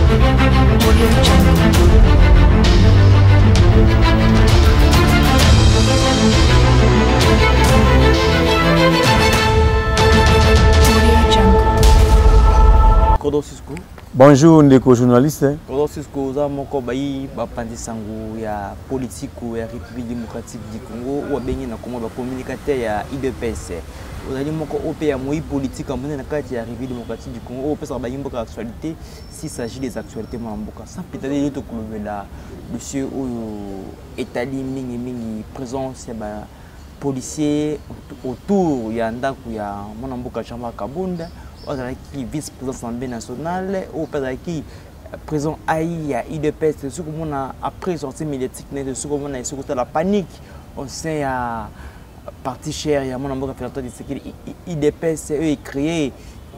Bonjour, ndeko journaliste. Kodosisco za moko bayi bapandisango ya politiku ya République démocratique du Congo ou bengi na komo ba communicateur ya IDPS. Ozali moko OP ya moi politique amone na kati ya République démocratique du Congo OP sa ba yimboka actualité s'il s'agit des actualités mamboka. Sans peut-être to kolobela monsieur oyo etali mingi présence ya ba policier autour ya ndaku ya mona mboka Jean-Marc Kabunda. Qui vice-président de l'Assemblée nationale, ou qui président AI à IDPS, c'est ce qu'on a après sortie médiatique, c'est ce qu'on a sur la panique au sein à parti cher, il y a mon amour de sécurité IDPS créé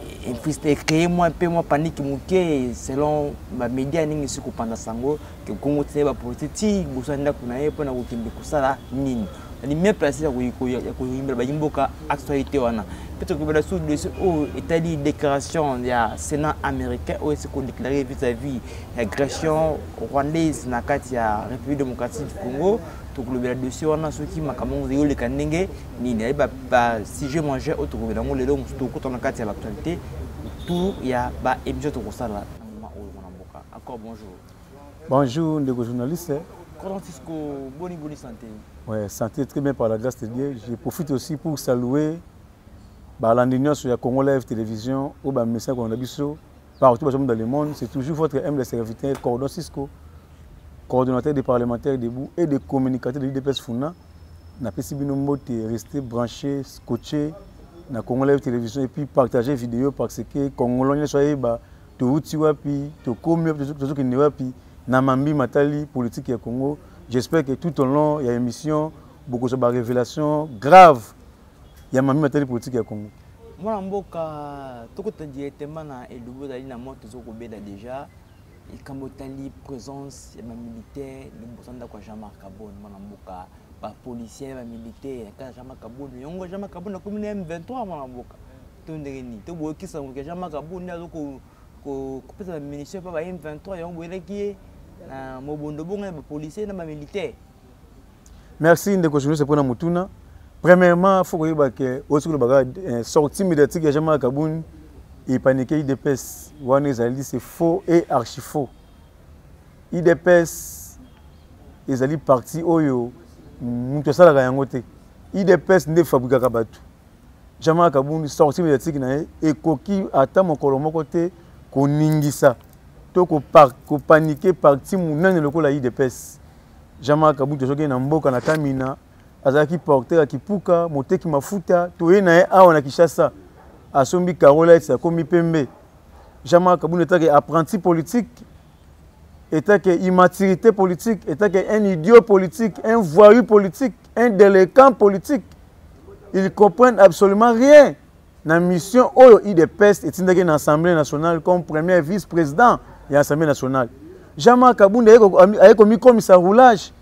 moi un peu moins panique selon ma média ningi sur pendant sango que Congo tient la politique, busanda kunaye pour na ukimbi kusala nini. Ni même placé ya kuimba bayimboka actualité wana. Peut-être que la suite de ce établi déclaration ya Sénat américain où est-ce qu'on déclaré vis-à-vis l'agression rwandaise na kati ya République démocratique du Congo. Donc le dossier wana ceux qui makamon zéro le kanenge ni ba si je mangeais autre que dans le long tout quand on a kati ya l'actualité tout il y a ba émission to kosala encore bonjour. Bonjour ndeko journaliste. Kodosisco bonne santé. Ouais, santé très bien par la grâce de Dieu. Je profite aussi pour saluer l'indéniation sur la Congo Live Télévision ou le message qu'on a biso partout dans le monde. C'est toujours votre humble serviteur Kodosisco, coordonnateur des parlementaires debout et des communicateurs de l'IDPS Funa. N'a pas si bien rester branché, scotché na Congo Live Télévision et puis partager vidéo parce que Congolais soyez tout wapi, tout comme tout qui ne wapi na mambi matali politique ya Congo. J'espère que tout au long il y a une émission beaucoup de révélations graves. Il y a mambi matali politique ya Congo. Moi mboka toko directement na elubo dali na moto zoko beda déjà et kamotali présence ya militaire le bosanda kwa Jean-Marc Kabon moi mboka ba policier ba militaire ka Jean-Marc Kabon yongo Jean-Marc Kabon comme M23 moi mboka tondeni to boyokisa ngo Jean-Marc Kabon azoko ko pesa ministère pa ba M23 yongo eleki na mobondo bonga ba policier na ba militaire. Merci ndeko journaliste pour na mutuna. Premièrement, il faut que la sortie médiatique de Jean-Marc Kabund et paniquer IDPS, c'est faux et archi faux. IDPS, ils allaient partir au IDPS ne fabrique pas tout. Jean-Marc Kabund sortie médiatique et coquille attend mon colombo côté qu'on n'ingisa. Donc qu'on paniquer parti mon le col à IDPS. Jean-Marc Kabund toujours na mboka na kamina. Azaki porteur qui puka moteki mafuta toye na awa na Kishasa asombi Carola sa komi pembe. Jean-Marc Kabund était apprenti politique, était que immaturité politique, était que un idiot politique, un voyou politique, un délinquant politique. Ils comprennent absolument rien. La mission oyo IDPS est dans l'Assemblée nationale comme premier vice-président de l'Assemblée nationale. Jean-Marc Kabund a commis commissaire roulage.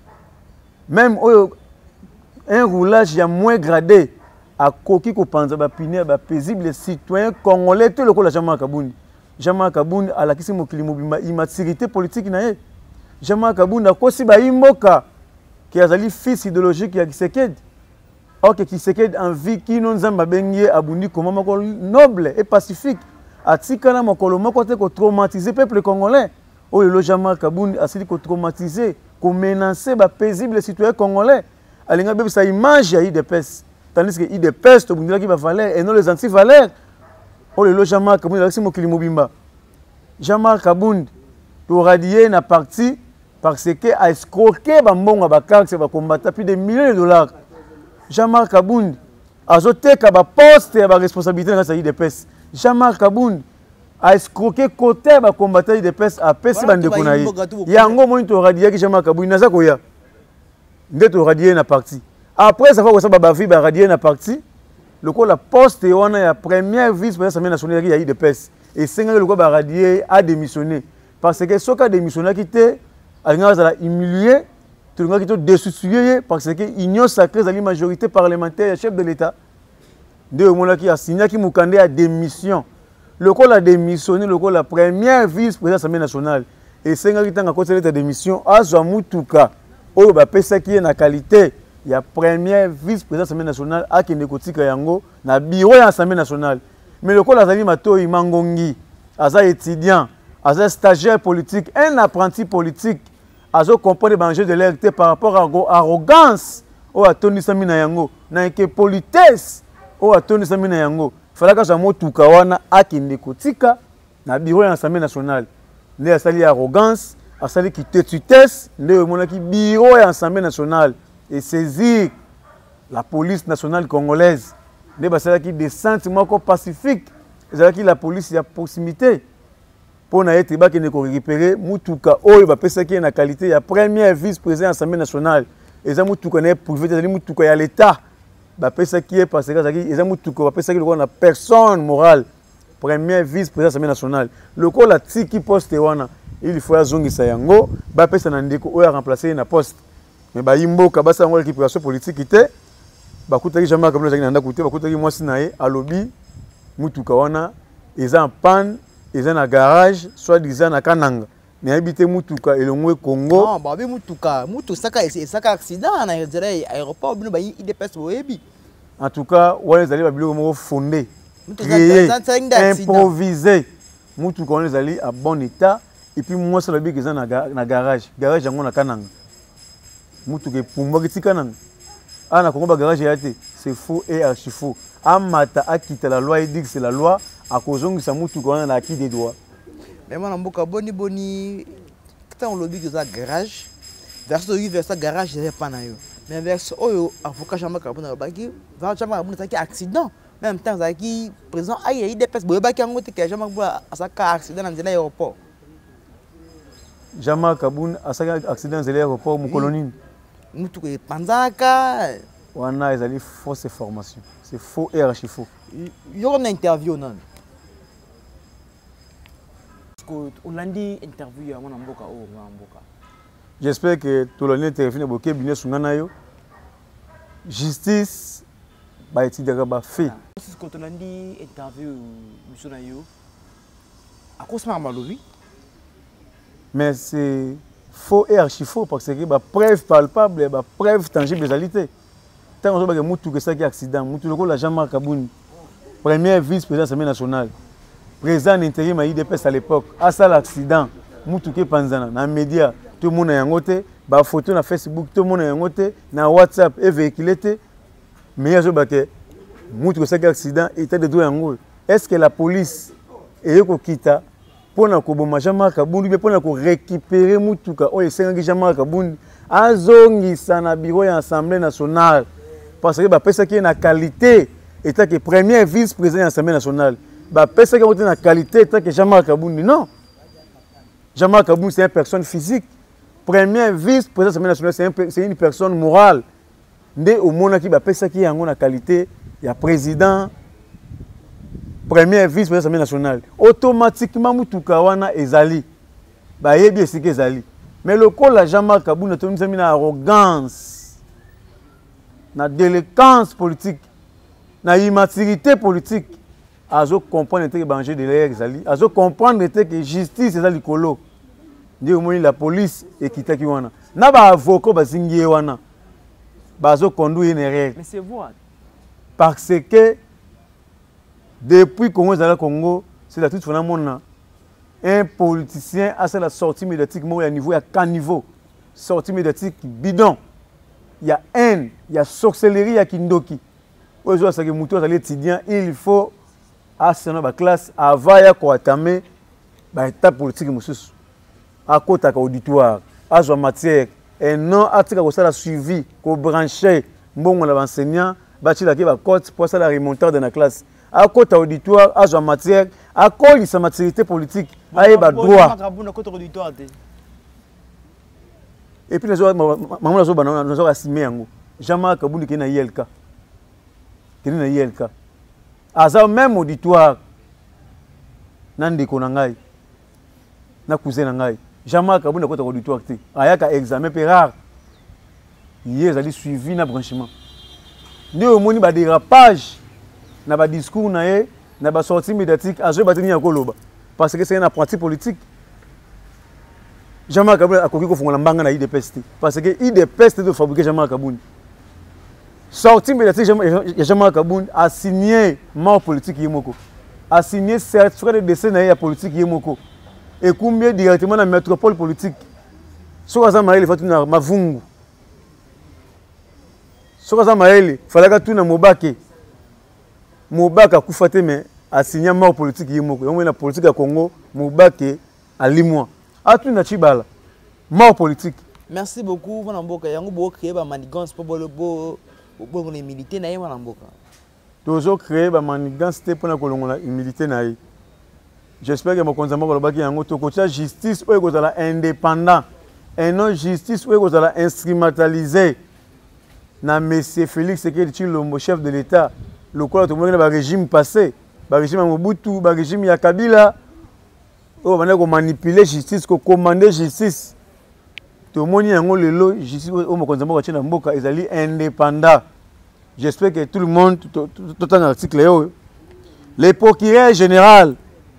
Même oyo un roulage moins gradé à coquille qu'on pense à paisible citoyen congolais tout le coup la Jean-Marc Kabund. Jean-Marc Kabund à la question de immaturité politique nae. Jean-Marc Kabund a kosi ba imboka qui a zali fils idéologique ya Kisekedi. Or que Kisekedi en vie qui non zamba bengie abundi comme mako noble et pacifique. Atikana mokolo moko te ko traumatiser peuple congolais. Oh le Jean-Marc Kabund a sili ko traumatiser, ko menacer ba paisible citoyen congolais. Alinga bébé sa image ya IDPS tandis que IDPS to bundila ki ba valeur et non les anti-valeurs. Oh le Jean-Marc Kabund la simo kilimo bimba. Jean-Marc Kabund to radier na parti parce que a escroqué ba mbonga ba carte ba combattre plus de millions de dollars. Jean-Marc Kabund azoteka ba poste ya ba responsabilité na sa IDPS. Jean-Marc Kabund a escroqué côté ba combattre IDPS a pesi bande konaye. Yango mo to radier ki Jean-Marc Kabund na zakoya. Ndето radier na parti. Après ça va que ça ba vie ba radier na parti. Le ko la poste wana ya première vice-président nationale ya IDPS et senga le ko ba radier a démissionné parce que soka démissionné quitté alinga za humilié tout le monde qui destitué parce que union sacrée za la majorité parlementaire chef de l'état de mona qui a signé qui mukande à démission Le col a démissionné, le col la première vice-président de l'Assemblée nationale. Et c'est un qui a côté de démission, Azwa Mutuka, où il pesa qui est na qualité, il y a première vice-président de l'Assemblée nationale, à Kindekotika Yango, na bureau de l'Assemblée nationale. Mais le col a zali mato Imangongi, Aza étudiant, Aza stagiaire politique, un apprenti politique, Azo comprendre les dangers de l'RT par rapport à l'arrogance, où a Tony Samina Yango, na que politesse, où a Tony Samina Yango. Il fallait que je Mutuka wana à Kindekotika, na bureau de l'Assemblée nationale. Il a sali arrogance, a sali qui têtutesse, il a qui bureau et l'Assemblée nationale et saisir la police nationale congolaise. Il a sali qui des sentiments pacifiques, il a qui la police à proximité. Pour n'être pas qu'il ne récupérer Mutuka, oh il va penser qu'il y a une qualité, il y a premier vice-président de l'Assemblée nationale. Et ça Mutuka n'est privé, il Mutuka il y a l'État. Il va penser qu'il y a parce que ça Mutuka va penser qu'il y a une personne morale. Premier vice-président de l'Assemblée nationale. Le col a tiki poste wana. Il faut azongi sayango. Ba pesa nandiko oya remplacer na poste. Mais ba yimbo kabasa ngol récupération politique ité. Ba kutaki jamais comme ça nanda kuté ba kutaki mwasi naé à lobby mutuka wana eza en panne, eza na garage, soit disant na kananga. Mais habité mutuka elongwe Congo. Non, ba be mutuka saka accident na dirait aéroport bino ba IDPS boyebi. En tout cas, wale zali ba bilo mo fondé. Créé, improvisé. Moutou qu'on les alliés à bon état. Et puis moi, c'est le but qu'ils ont dans garage. Garage, j'en ai na kanang. Moutou que pour moi, qui kanang. Ah, na Congo, garage, c'est faux et archi faux. Amata a quitté la loi et dit que c'est la loi. À cause de ça, moutou qu'on a acquis des droits. Mais moi, je suis boni. Quand on lobby que ça garage, vers ça garage, je ne sais pas. Mais vers ça, avocat, j'en ai pas de va jamais avoir un accident. Même temps, qui présent, il y a des personnes qui ont été jamais accident dans l'aéroport. Jamais Kaboun a accident dans l'aéroport, mon colonie. Nous tous les Panzaka. On a des fausses formations. C'est faux et archi faux. Il y a une interview non. On a dit interview à mon amboka ou amboka. J'espère que tout le monde est fini pour que bien sûr justice ba étudier ba fait. Quand on a dit interview monsieur Nayo à cause de Malobi. Mais c'est faux et archi faux parce que ba preuve palpable, ba preuve tangible de réalité. Tant on a mutu que ça qui accident, mutu le la Jean-Marc Kabouni, premier vice-président de l'Assemblée nationale, président intérim à IDPS à l'époque, à ça l'accident, mutu que panzana dans les médias, tout le monde a ngoté, ba photo na Facebook, tout le monde a ngoté, na WhatsApp et véhiculé. Mais il y a des mutu que ça qui accident, état de droit en est-ce que la police est quitta pour na koboma Jean-Marc Kabouni pour na ko récupérer mutuka o esenga Jean-Marc Kabouni azongisa na bureau ya Assemblée nationale parce que ba pesa ki na qualité état que premier vice-président de l'Assemblée nationale ba pesa ki na qualité état que Jean-Marc Kabouni non Jean-Marc Kabouni c'est une personne physique premier vice-président de l'Assemblée nationale c'est une personne morale ndé au mona ki ba pesa ki yango na qualité ya président premier vice-président de l'Assemblée nationale. Automatiquement, Mutuka wana ezali. Ba yebi esike ezali. Mais le col la Jean-Marc Kabouni a une arrogance, na délinquance politique, na immaturité politique. Azo comprendre que danger de l'air ezali. Azo comprendre que justice ezali kolo. Ndi omoni la police ekitaki wana. Na ba avocat bazingi wana. Bazo conduire une erreur. Mais c'est vrai. Parce que depuis Congo, c'est la toute phénomène. Un politicien a la sortie médiatique à niveau, il y a qu'un niveau. Sortie médiatique bidon. Il y a haine, il y a sorcellerie, il y a kindoki. Aujourd'hui, il faut assurer la classe avant de l'état politique. À côté de l'auditoire, à la matière, et non à la suivi, à brancher, l'enseignant, à la côte pour la remontée de la classe. À côté auditoire, à la matière, à cause de sa maturité politique, à y droit. Et puis, nous avons assimé Jean-Marc Kabouni qui est dans ILK. Qui est dans ILK. À ça même auditoire, Nandi Konangai, na cousin Nangai. Jean-Marc Kabouni est dans auditoire. Il y a un examen rare. Il y a un suivi na branchement. Nous avons un dérapage. Na ba discours na ye na ba sortie médiatique a joué batini ya koloba parce que c'est un apprenti politique. Jean-Marc Kabouni a koki ko fongola mbanga na IDPS parce que IDPS de fabriquer Jean-Marc Kabouni. Sortie médiatique Jean-Marc Kabouni a signé mort politique yemoko. A signé certificat de décès na ya politique yemoko. Et combien directement dans la métropole politique. Sokaza Maël fait na mavungu. Sokaza Maël fallait que tout na mobake. Mobaka kufate mais a signé mort politique yemoko. On la politique à Congo mobake à limoi. A tout na chibala. Mort politique. Merci beaucoup Wana Mboka. Yango bo créer ba manigance pour les militaires na Wana Mboka. Toujours créer ba manigance pour na kolongola militaire na. J'espère que mon konzamba kolobaki yango to kocha justice oyo kozala indépendant et non justice oyo kozala instrumentalisé na monsieur Félix Tshisekedi Tshilombo chef de l'État lokola to mona ba régime passé ba régime Mobutu ba régime ya Kabila oyo bana ko manipuler justice ko commander justice to moni yango lelo justice oyo mon konzamba kocha na mboka ezali indépendant. J'espère que tout le monde tout un article yo le procureur général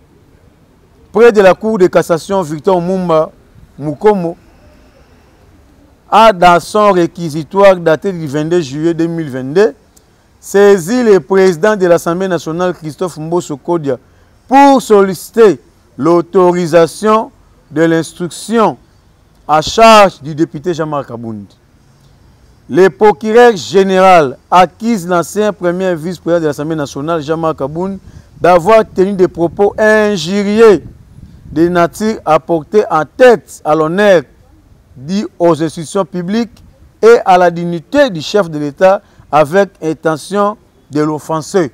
près de la Cour de cassation, Victor Mumba Mukomo a, dans son réquisitoire daté du 22 juillet 2022, saisi le président de l'Assemblée nationale, Christophe Mbosso Kodia, pour solliciter l'autorisation de l'instruction à charge du député Jean-Marc Kabouni. Le procureur général accuse l'ancien premier vice-président de l'Assemblée nationale, Jean-Marc Kabouni, d'avoir tenu des propos injurieux de nature à porter en tête à l'honneur dit aux institutions publiques et à la dignité du chef de l'État avec intention de l'offenser.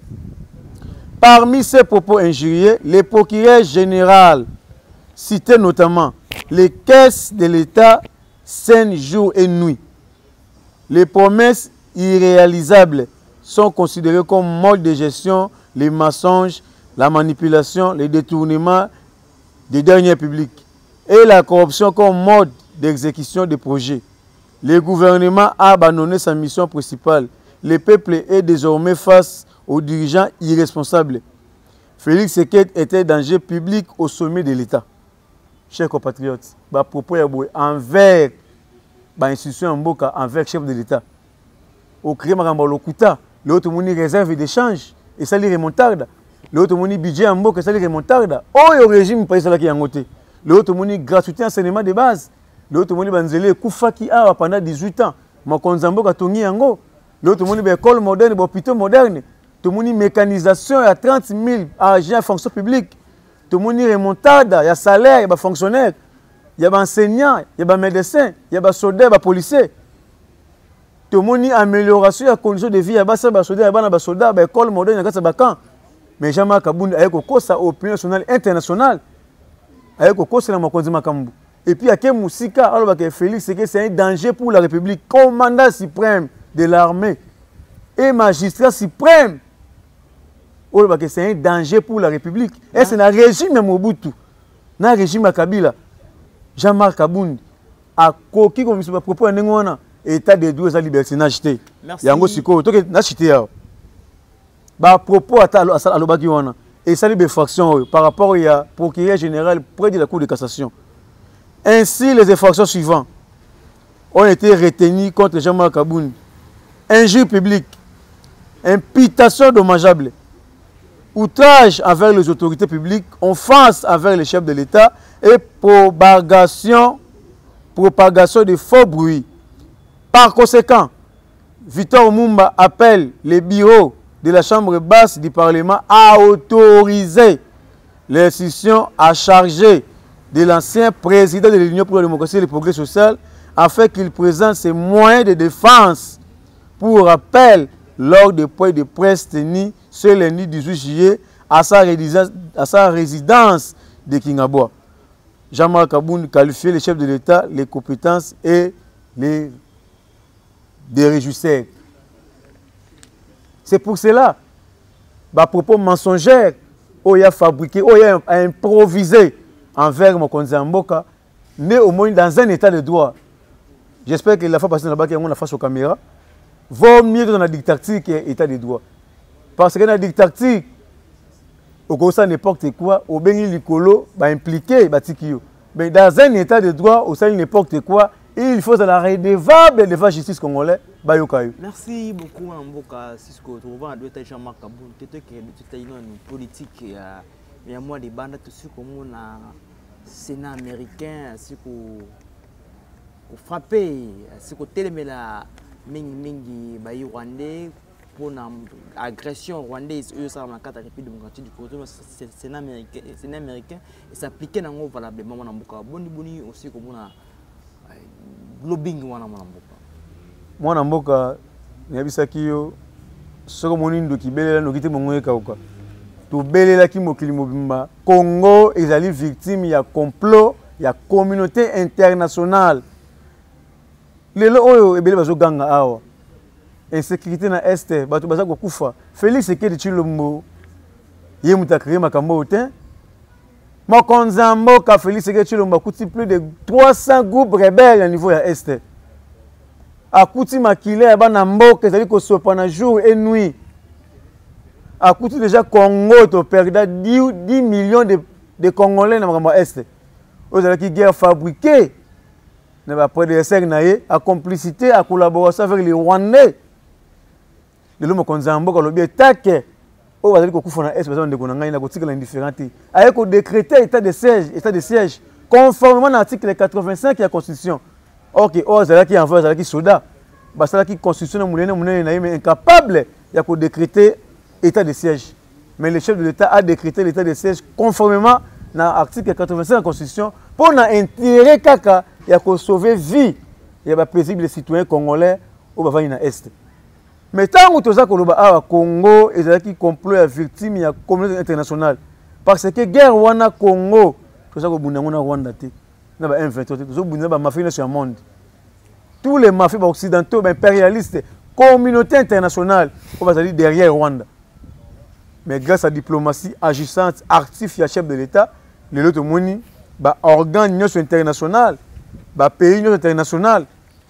Parmi ces propos injurieux, le procureur général citait notamment les caisses de l'État saignent jour et nuit. Les promesses irréalisables sont considérées comme mode de gestion, les mensonges, la manipulation, les détournements des derniers publics et la corruption comme mode d'exécution des projets. Le gouvernement a abandonné sa mission principale. Le peuple est désormais face aux dirigeants irresponsables. Félix Tshisekedi était un danger public au sommet de l'État. Chers compatriotes, à propos envers l'institution Mboka, envers le chef de l'État. Au créé Maramba Lokuta, l'autre moni réserve d'échange et ça les remontarde. L'autre moni budget Mboka, ça les remontarde. Oh, le régime pas ça qui a ngoté. L'autre moni gratuité enseignement de base. L'autre moni banzele kufa qui a pendant 18 ans. Makonzambo ka tongi yango. L'autre moni école moderne, hôpital moderne. Tout moni mécanisation à 30 000 agents en fonction publique. Tout moni remontada, il y a salaire, il y a fonctionnaire, il y a enseignant, il y a médecin, il y a soldat, il y a policier. Tout moni amélioration de la condition de vie, il y a soldat, il y a soldat, il y a école moderne, il y a camp. Mais Jean-Marc Kabouni a eu sa opinion nationale internationale. Il a eu sa opinion et puis, il y a que Moussika, alors que Félix, c'est un danger pour la République. Commandant suprême de l'armée et magistrat suprême, c'est un danger pour la République. Et c'est un régime de Mobutu, un régime de Kabila. Jean-Marc Kabouni a coquille comme il propos un état de droit et de liberté. Merci. À propos à l'Obakiwana, et ça les fractions par rapport au procureur général près de la Cour de cassation. Ainsi, les infractions suivantes ont été retenues contre Jean-Marc Kabouni. Injure publique, imputation dommageable, outrage envers les autorités publiques, offense envers les chefs de l'État et propagation de faux bruits. Par conséquent, Victor Mumba appelle les bureaux de la Chambre basse du Parlement à autoriser l'institution à charger de l'ancien président de l'Union pour la démocratie et le progrès social afin qu'il présente ses moyens de défense. Pour rappel, lors des points de presse tenus ce lundi 18 juillet à sa résidence de Kingaboa. Jean-Marc Kabouni qualifiait les chefs de l'État, les compétences et les régisseurs. C'est pour cela, à propos mensongère, il a fabriqué, il a improvisé envers Mokonzi Mboka, né au moins dans un état de droit. J'espère que la fois passée, on a face aux caméras. Vaut mieux dans la dictature qu'un état de droit. Parce que dans la dictature, ça n'importe quoi, au bengi likolo, bah impliqué, bah tikio. Mais dans un état de droit, au sein n'importe quoi, il faut la redevable devant la justice congolaise, bah yokayo. Merci beaucoup, Mboka Cisco. Tu vois, deux tailles Jean-Marc Kaboun, tu es une politique, il y a moi des bandes, tout ce comme on a Sénat américain, ce qu'on frappé, ce qu'on télé la mingi bayi rwandais pour l'agression rwandaise, eux ça dans la carte République démocratique du Congo, c'est Sénat américain et s'appliquer dans valablement mon Mboka. Boni aussi comme on a lobbying wana mon Mboka. Mwana mboka yabisaki yo soko monindo kibelela nokite mongoye kauka to belela ki mokili mobimba Congo ezali victime ya complot ya communauté internationale lelo oyo ebele bazo ganga awa insécurité na este bato baza kokufa Félix Sekedi Tshilombo ye mutakrie makambo te mokonza mboka Félix Sekedi Tshilombo akuti plus de 300 groupes rebelles au niveau ya este akuti makile ya bana mboka ezali kosopa na jour et nuit akuti déjà Congo to perda 10 millions de Congolais na makambo est ozalaki guerre fabriquée na ba prédécesseur na ye a complicité a collaboration avec les Rwandais lelo mokonza mboka lobi etake o bazali kokufa na est bazali ndeko na ngai na kotikala indifférente aye ko décréter état de siège conformément à l'article 85 de la constitution. Ok, ozalaki en face zalaki soda basalaki constitution munene na mais incapable ya ko décréter état de siège. Mais le chef de l'État a décrété l'état de siège conformément à l'article 85 de la constitution pour na intérêt kaka ya ko sauver vie ya ba paisible citoyens congolais au bavani na est. Mais tant que toza koloba awa Congo ezalaki complot ya victime ya communauté internationale parce que guerre wana Congo toza ko bunda ngona Rwanda te na ba M23 tozo bunda ba mafia sur le monde. Tous les mafias occidentaux impérialistes communauté internationale on va dire derrière Rwanda. Mais grâce à la diplomatie agissante active ya chef de l'État les autres moni ba organe international ba pays international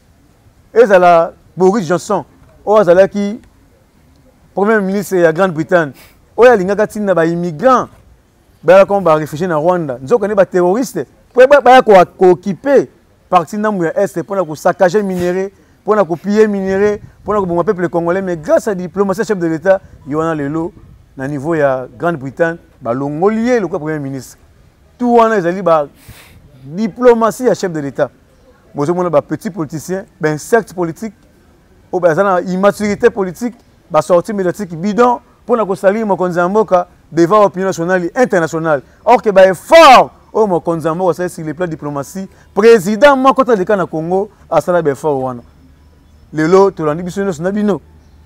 et ça la Boris Johnson o azalaki premier ministre ya Grande-Bretagne o ya lingaka tina ba immigrants ba comme ba réfugiés na Rwanda nzoko ne ba terroristes pour ba ko occuper partie namu ya est pour na ko saccager minerai pour na ko piller minerai pour na ko bomba peuple congolais mais grâce à la diplomatie chef de l'État yona lelo na niveau ya Grande-Bretagne ba longolier le premier ministre tout wana ezali ba diplomatie ya chef de l'État bozo mona ba petit politicien ben cercle politique ou bien immaturité politique ba sortie médiatique bidon pour na ko salir mokonzi mboka devant l'opinion nationale et internationale or que ba effort au mokonzi mboka ça sur le plan diplomatie président moko ta de na Congo asala ba effort wana lelo to landi biso na bino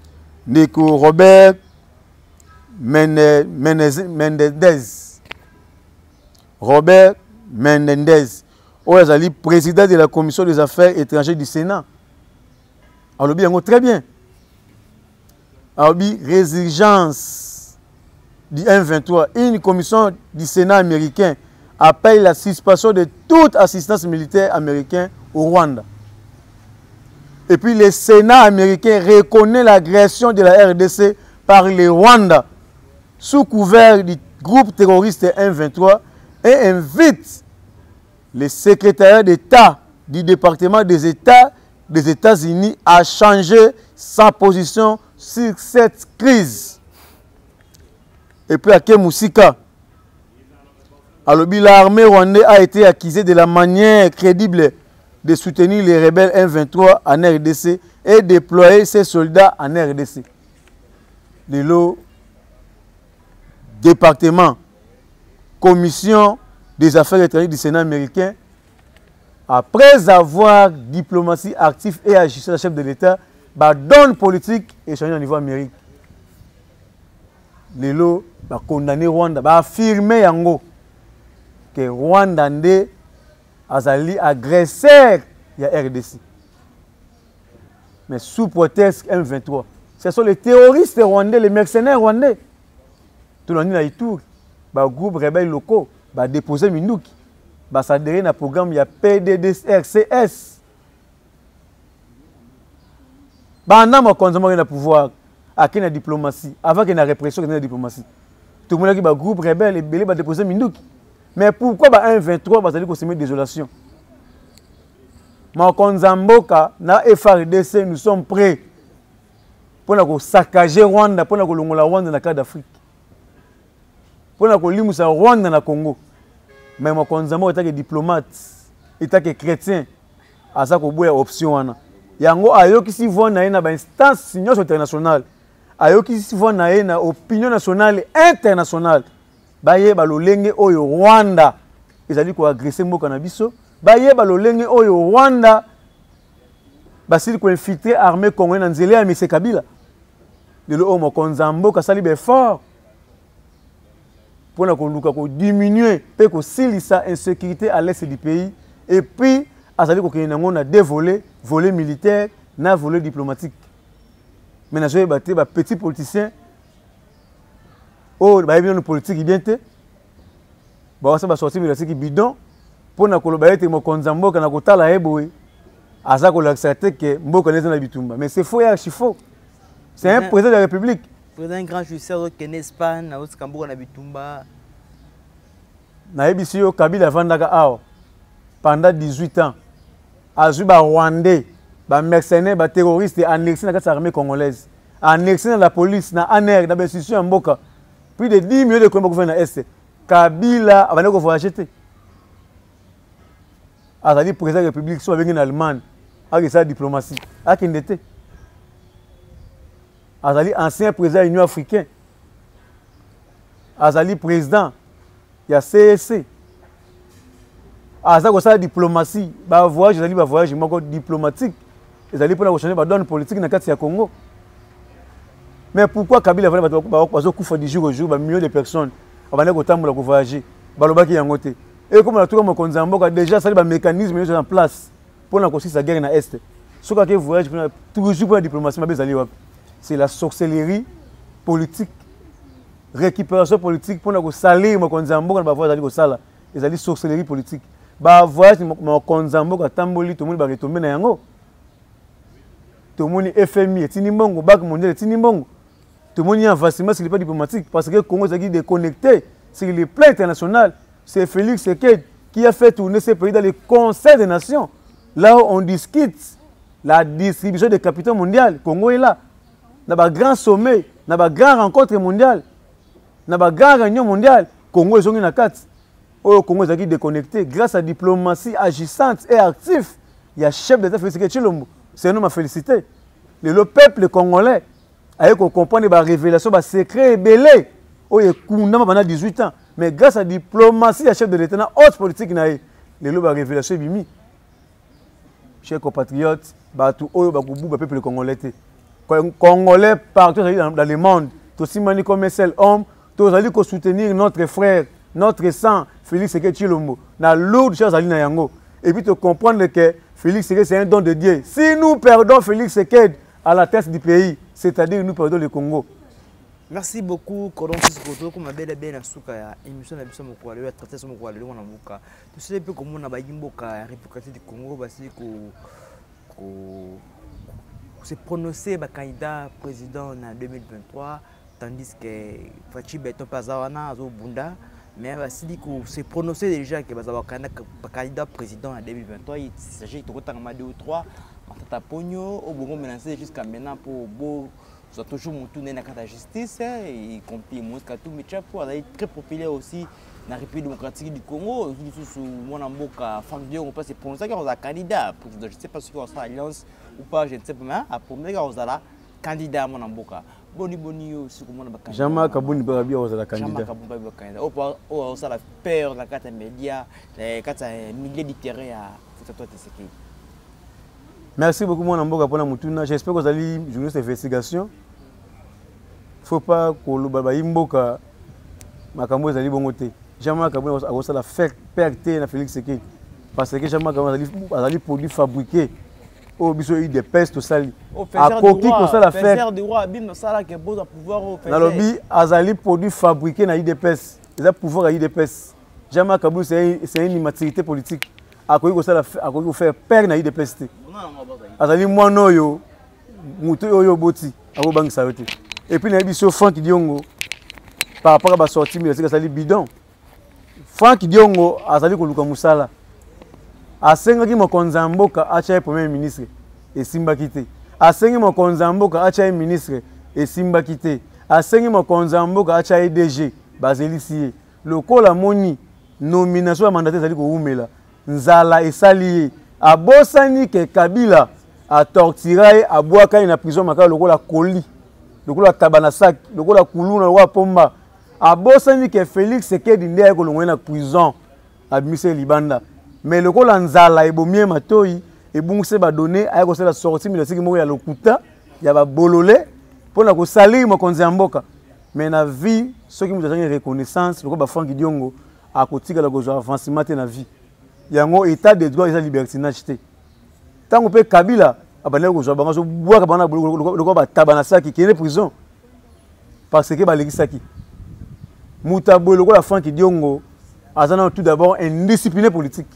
ndeko Robert Menendez Robert Menendez Oazali président de la commission des affaires étrangères du Sénat. Alors bien très bien. Alors résurgence du M23, une commission du Sénat américain appelle la suspension de toute assistance militaire américaine au Rwanda. Et puis le Sénat américain reconnaît l'agression de la RDC par le Rwanda sous couvert du groupe terroriste M23 et invite le secrétaire d'État du département des États des États-Unis à changer sa position sur cette crise. Et puis à Kemusika, l'armée rwandaise a été accusée de la manière crédible de soutenir les rebelles M23 en RDC et déployer ses soldats en RDC. Le département, commission des affaires étrangères du Sénat américain, après avoir diplomatie active et agissant le chef de l'État, donne politique et changer au niveau américain. Lelo va condamner Rwanda, va affirmer yango que Rwanda nde azali agresseur ya RDC. Mais sous prétexte M23, ce sont les terroristes rwandais, les mercenaires rwandais. Tout le monde a Ituri, ba groupe rebelles locaux, ba déposer Minduki, ba s'adhérer na programme ya PDDRCS. Ba na mo konzoma na pouvoir, à qui na diplomatie, avant que na répression que na diplomatie. tout le monde qui ba groupe rebelle et belé ba déposer Minduki. Mais pourquoi ba 1-23 ba sali ko semer désolation? Makonzamboka na FRDC nous sommes prêts pour saccager Rwanda, pour longola Rwanda na cadre d'Afrique. Pour limusa Rwanda na Congo. Mais Makonzamboka est diplomate, est chrétien, à ça ko boya option wana. Yango ayoki si vona na ba instance internationale. Ayoki si vona na opinion nationale et internationale. Baye balolenge oyo Rwanda ezali ko agresser mboka na biso. Baye balolenge oyo Rwanda basili ko infiltrer armée congolaise na nzela ya M. Kabila. De lo Makonzamboka sali be fort pour ko diminuer pe ko silisa insécurité à l'est du pays et puis azali ko kena ngona dévoler volet militaire na volet diplomatique. Mais na joye baté ba petit politicien oh ba bien politique bien té ba ça ba sortir de ce qui bidon pour na koloba ete Makonzamboka na kotala eboy aza ko l'accepter que mboka neza na bitumba. Mais c'est faux et archi faux. C'est un président de la République. Président grand jouisseur qui en Espagne, na Oskamboka na bitumba. Na ebisio Kabila vandaka awa pendant 18 ans. Azu ba Rwandais, ba mercenaires, ba terroristes annexés dans la armée congolaise. Annexés dans la police, na ANR, dans l'institution mboka. Plus de 10 millions de Congolais na est. Kabila abana ko voyager te. Azali président de la République so avec en Allemagne, avec sa diplomatie, akindete. Azali ancien président de l'Union africaine. Azali président il y a CSC. Azali sa diplomatie, ba voyage diplomatique. Azali pour changer ba donne politique na kati ya Congo. Mais pourquoi Kabila va pas kufa du jour au jour ba millions de personnes abana ko tambola ko voyager balobaki yango te. Et comme la tour Makonzamboka déjà ça ba mécanisme en place pour la construire sa guerre na est. Ce que voyage toujours pour la diplomatie ma bezali wapi. C'est la sorcellerie politique, récupération politique pour nous salir Makonzamboka na voyage ko sala. Ezali sorcellerie politique. Ba voyage Makonzamboka tamboli tout le monde ba retomber na yango. Tout le monde FMI et Tinimbongo, Banque mondiale et Tinimbongo. Tout le monde est en vaccin sur le plan diplomatique parce que le Congo est déconnecté sur le plan international. C'est Félix Tshisekedi qui a fait tourner ces pays dans le Conseil des Nations. Là où on discute la distribution des capitaux mondiaux. Le Congo est là. Dans un grand sommet, dans une grande rencontre mondiale, dans une grande réunion mondiale, le Congo est en 4. Le Congo est déconnecté grâce à la diplomatie agissante et active. Il y a le chef d'État Félix Tshisekedi Tshilombo. C'est un homme à féliciter. Le peuple congolais a compris les révélations, les secrets belés. Il y a 18 ans. Mais grâce à la diplomatie, le chef de l'État, la haute politique, il y a des révélations. Chers compatriotes, le peuple congolais. Congolais partout dans le monde, tous les comme un seul homme, tous allons soutenir notre frère, notre sang, Félix Tshisekedi Tshilombo, dans lourde chose à l'Inayango. Et puis de comprendre que Félix Tshisekedi c'est un don de Dieu. Si nous perdons Félix Tshisekedi à la tête du pays, c'est-à-dire nous perdons le Congo. Merci beaucoup, Koronsis Koto, comme belle belle souka émission na biso moko le traité so moko le wana muka. Tu sais peu comment na bayimboka République du Congo basi ko se prononcer ba candidat président en 2023 tandis que Fachi Beton Pazawana azo bunda mais basi ko se prononcer déjà que baza ba candidat président en 2023 il s'agit de kotanga 2 ou 3 Matata Pogno au bon menacé jusqu'à maintenant pour beau soit toujours monté dans la justice y compris Mosca tout mais chapeau elle est très populaire aussi dans la République démocratique du Congo sous mon amboka femme Dieu on peut se prononcer car on a candidat pour je sais pas si on sera alliance ou pas je ne sais pas à premier car on a candidat mon amboka boni aussi comment on a Jean-Marc Kabuni Barabia on a candidat Jean-Marc Kabuni Barabia candidat on a la peur la carte média les carte milliers de terrain à toi Tshisekedi. Merci beaucoup mon amboka pour la mutuna. J'espère que vous allez journaliste d'investigation. Il ne faut pas que le baba imboka makambo ezali bongo te. Jean-Marc Kabuni a aussi la perte na Félix Tshisekedi parce que Jean-Marc Kabuni a produit fabriqué au biso des pestes sali. A coquille comme ça la faire de roi bim sala que beau pouvoir au faire. Na lobi azali produit fabriqué na IDPS. Ils ont pouvoir à IDPS. Jean-Marc Kabuni c'est une immaturité politique. A coquille comme ça la faire perdre na IDPS. Azali mwana oyo muto oyo boti abo bangisa yote. Et puis na biso Franck Diongo par rapport à la sortie médiatique azali bidon. Franck Diongo azali koluka musala. Asengaki mokonzi ya mboka acha premier ministre esimbaki te. Asengi mokonzi ya mboka acha ministre esimbaki te. Asengi mokonzi ya mboka acha DG bazelisi ye. Lokola moni nomination ya mandataire ezali koumela nzala esali ye. Abosani ke Kabila a torturé a boaka na prison makala lokola koli lokola tabanasaki lokola kuluna wa pomba. Abosani ke Félix Sekedi nde akolongwe na prison abmise libanda. Mais le col en zala et bomie matoi et bon c'est ba donné à cause de la sortie mais c'est que moi il y a le kuta il y a ba bololé pour la ko salir mo konzi mboka mais na vie ceux qui nous ont reconnaissance le ko ba Franck Diongo a kotika la gozo avancement na vie yango état de droit et libertinage té tant on peut Kabila abana gozo ba gozo boaka bana le ko ba tabana saki qui est prison parce que ba legisaki mutabo le ko la Franck Diongo azana tout d'abord indiscipliné politique.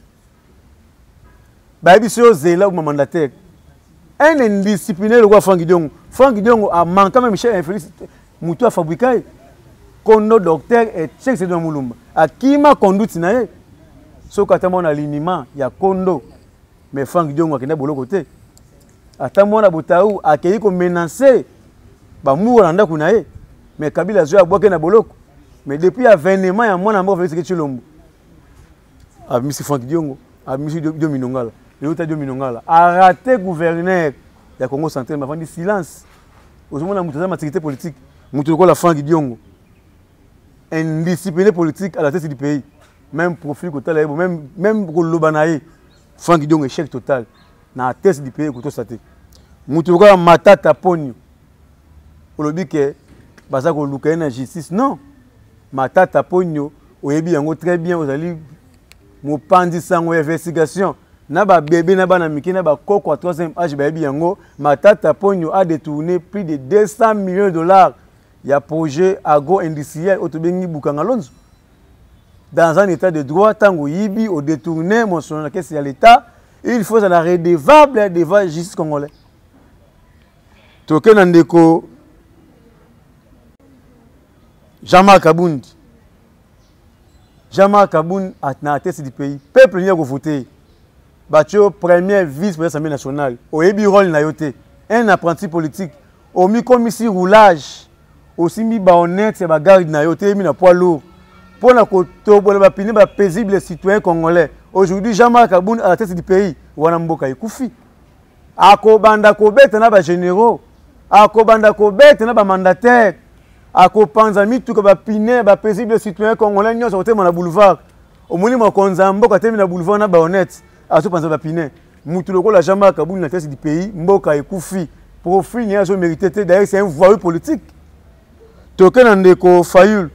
Baïbi sur Zéla ou mandataire. Un indiscipliné le roi Franck Diongo. Franck Diongo a manqué même Michel Infelice Moutou a fabriqué. Kono docteur et check c'est dans Moulumba. A qui m'a conduit sinaye. So katamon alignement ya Kondo. Mais Franck Diongo a kena bolo côté. Atamon a Boutaou a kei ko menacer. Ba mou randa kunaye. Mais Kabila zo a boké na boloko. Mais depuis avènement ya mwana mbo Félix Tshilombo. A Monsieur Franck Diongo, a Monsieur Diominongala. Le Diominongala a raté gouverneur de Congo central, mais il dit silence. Aujourd'hui, on a une activité politique. Nous la Franck Diongo. Indiscipliné politique à la tête du pays. Même profil que tu même pour l'Obanaï, Franck Diongo échec total. Dans la tête du pays, que tu Nous avons Matata Pogno. On dit que Baza ko luka na justice. Non. Matata Pogno, oyebi yango très bien, vous allez mopandi sango investigation. Na ba bébé na ba na miki na ba koko 3e âge ba yebi yango Matata Pogno a détourné plus de 200 millions de dollars. Il y a projet agro-industriel autobengi Bukangalonzo. Dans un état de droit, tango yibi au détourné mon son la caisse à l'état, il faut la redevable devant la justice congolaise. Token ndeko Jean-Marc Kabundi. Jean-Marc Kaboun a la tête du pays. Peuple n'y a pas voté. Batio premier vice-président de l'Assemblée nationale. Au Ebirol Nayote. Un apprenti politique. Au mi-commissi roulage. Aussi mi baonnette, c'est ma garde Nayote. Mi na poids lourd. Pour la côte, pour la piner, paisible citoyen congolais. Aujourd'hui, Jean-Marc Kaboun à la tête du pays. Wanamboka Ekoufi. Akobanda Kobet na ba généraux. Akobanda Kobet na ba mandataire. Ako panzami tout ka piner ba paisible citoyen congolais nyo sortir na boulevard au moni mo konzambo ka temi na boulevard na ba honnête aso panza ba piner mutu loko la Jean-Marc Kaboun na tête du pays mboka ekufi profit ni azo mérité d'ailleurs c'est un voyou politique token ndeko Fayul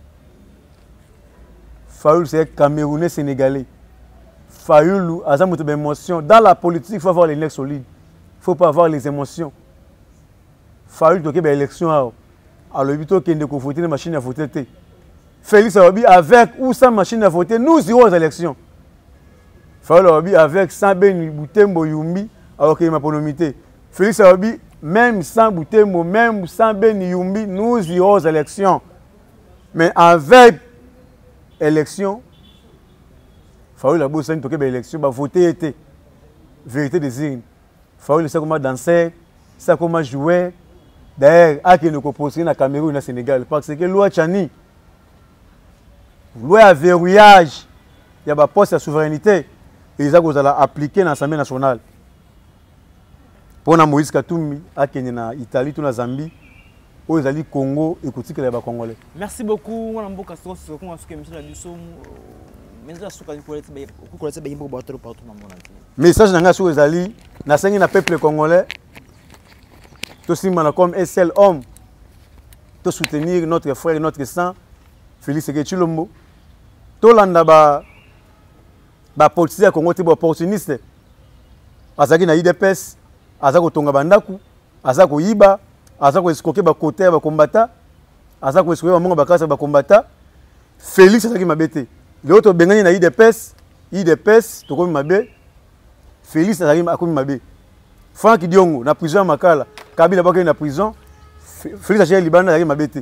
c'est Camerounais sénégalais Fayul aza mutu ba émotion dans la politique il faut avoir les nerfs solides il faut pas avoir les émotions Fayul toke ba élection alors, il faut qu'il y ait une machine à voter. Félix Awabi, avec ou sans machine à voter, nous irons aux élections. Félix Awabi, avec sans ben Boutembo Yumbi, alors qu'il y a ma pronomité. Félix Awabi, même sans Boutembo, même sans ben Yumbi, nous irons aux élections. Mais avec élection, Félix Awabi, c'est une élection, voter était vérité des urnes. Félix sait comment danser, sait comment jouer. D'ailleurs, à qui nous proposons na Cameroun et na Sénégal, parce que loi Tchani, loi à verrouillage, il y a un poste de souveraineté, et ils ont appliqué dans l'Assemblée nationale. Pour Moïse Katumbi, à qui na Italie, tout na Zambie, aux Ali Congo, et que les Congolais. Merci beaucoup, mon ambo Castro, ce qu'on a fait, monsieur Ladusson, mais là, ce qu'on a fait, partout dans le monde. Message n'a pas les Ali, na sengi na peuple congolais. Aussi, comme un seul homme, de soutenir notre frère et notre sang, Félix Tshilombo. Tout le monde a politicien à Congo, opportuniste. Azaki na IDPS, Azako Tonga Bandaku, Azako Iba, Azako Escoqué Bakote, Bakombata, Azako Escoqué Bakasa Bakombata. Félix Azaki Mabete. L'autre Bengani na IDPS, Tokomi Mabe. Félix Azaki Mabe. Franck Diongo, na prison Makala. Kabila Bakay na prison, Félix Achille Libanda a mabete.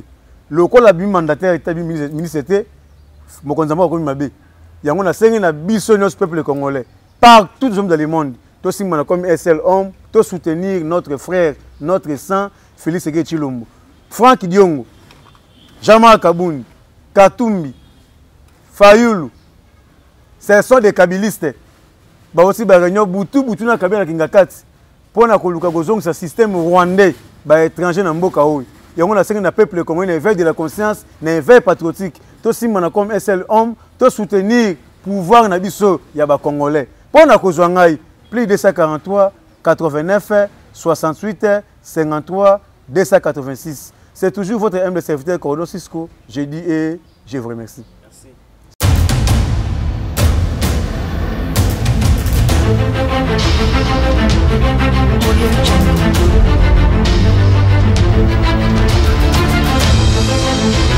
Le col a bien mandataire et ministre était Mokonzamba comme Mabé. Il y a un assemblée na biso nos peuple congolais. Partout dans le monde. Tous si comme SL homme, tous soutenir notre frère, notre sang, Félix Ségué Tshilombo. Franck Diongo, Jean-Marc Kabouni, Katumbi, Fayoulou. Ce sont des kabylistes. Bah aussi bah réunion Boutou na Kabila Kingakati. Pour na koluka gozong ce système rwandais bah étranger na mboka oyo. Il y a un assemblée na peuple congolais, un éveil de la conscience, un éveil patriotique. Tous si comme SL homme, tous soutenir pouvoir na biso ya ba congolais. Pour na kozwa ngai plus de 243 89 68 53 286. C'est toujours votre humble serviteur Cordo Cisco. Je dis et je vous remercie. Merci.